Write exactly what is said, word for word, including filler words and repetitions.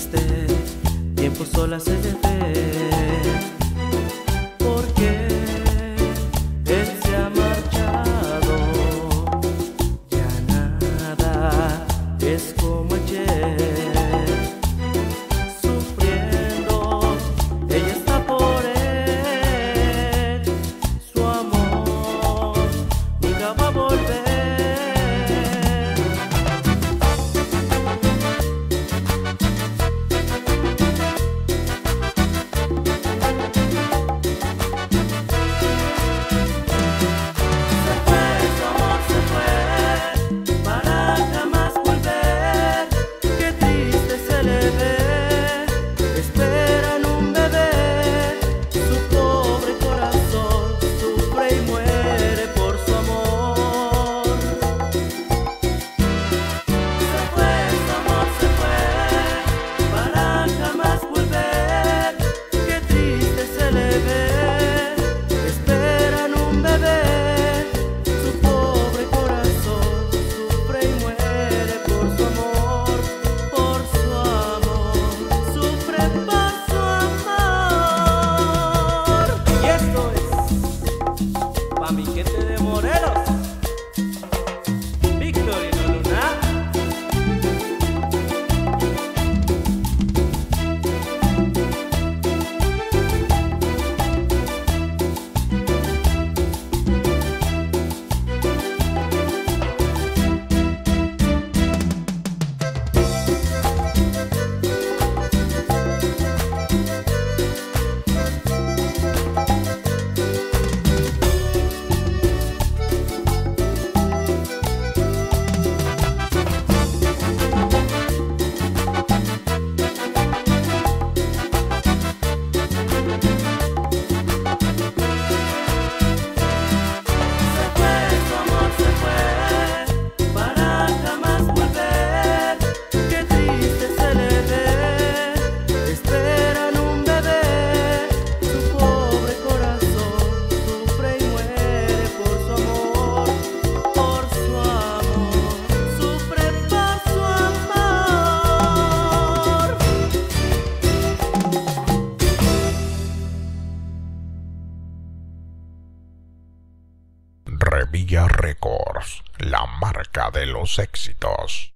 triste, tiempo sola se debe, porque él se ha marchado. Ya nada es como ayer, sufriendo, ella está por él, su amor nunca va a volver. Pa' mi gente de Morelos, Víctor y Luna. Revilla Records, la marca de los éxitos.